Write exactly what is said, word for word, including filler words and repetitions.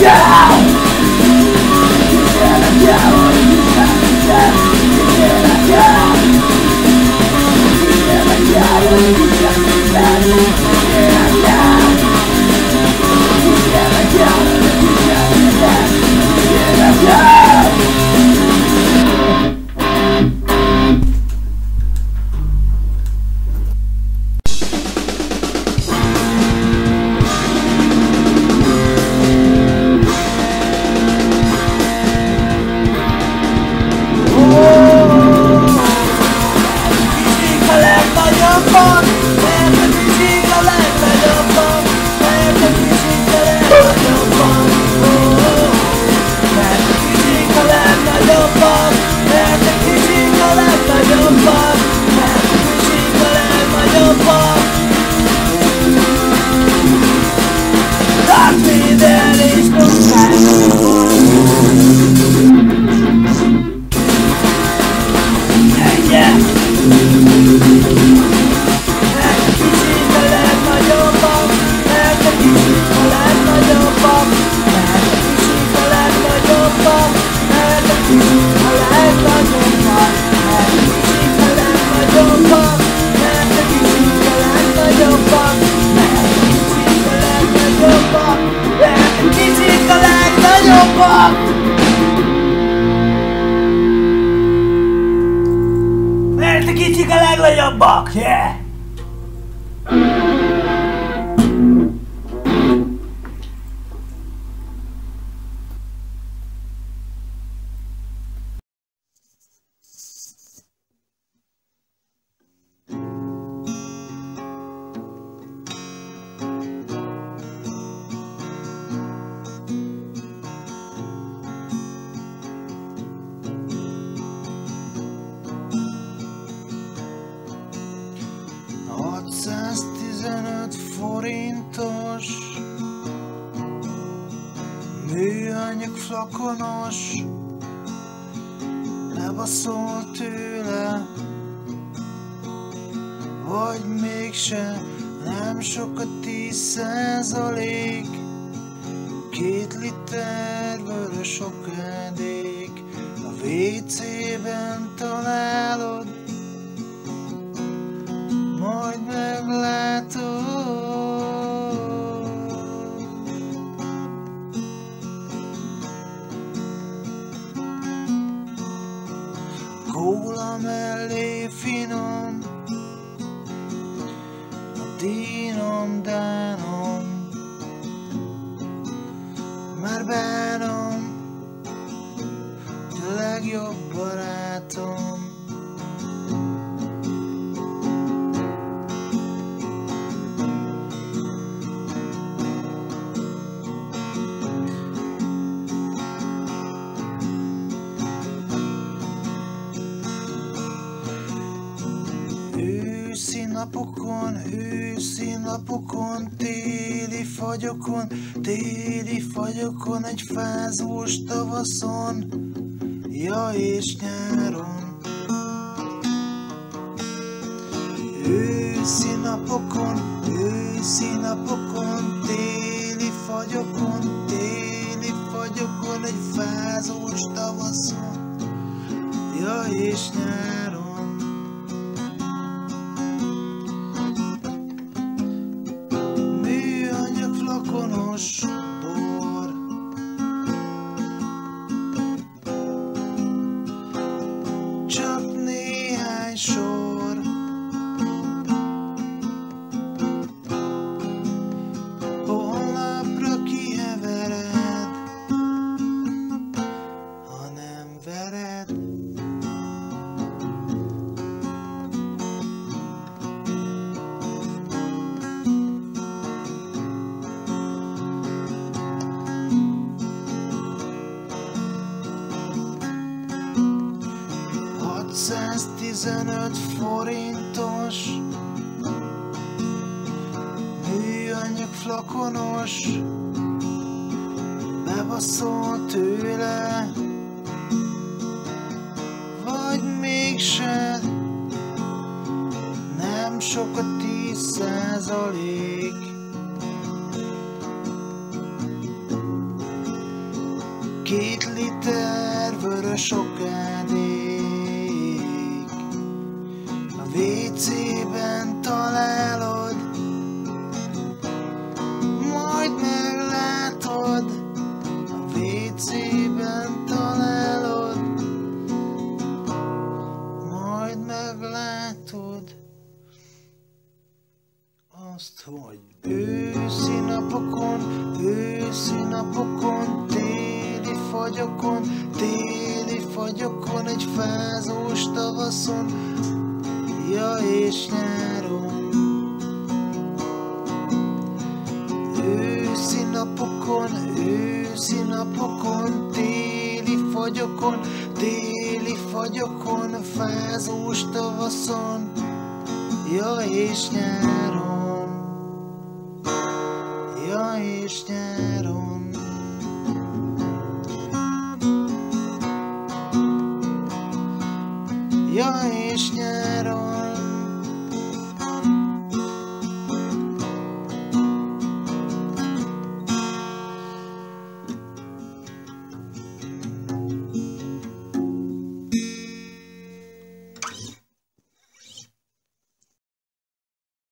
Mert a kicsik a legnagyobbak, yeah! hatszáztizenöt forintos műanyag flakonos, lebaszol tőle, vagy mégse, nem sok a tíz százalék, két liter vörös okádék, a vé cében találod, majd meglátod. Kóla mellé finom, a dínom, dánom, már bánom, a legjobb barátom. Őszi napokon, őszi napokon, téli fagyokon, téli fagyokon, egy fázós tavaszon, ja és nyáron. Őszi napokon, őszi napokon, téli fagyokon, téli fagyokon, egy fázós tavaszon, ja és nyáron. Flakonos bor, csak néhány sor, holnapra kihevered, ha nem vered. hatszáztizenöt forintos műanyag flakonos, bebaszol tőle, vagy mégse, nem sok a tíz százalék, két liter vörös okádék. A vé cében találod, majd meglátod. A vé cében találod, majd meglátod azt, hogy őszi napokon, őszi napokon, téli fagyokon, téli fagyokon, egy fázós tavaszon, ja és nyáron. Őszi napokon, őszi napokon, téli fagyokon, téli fagyokon, fázós tavaszon, ja és nyáron, ja és nyáron. Ja és nyáron.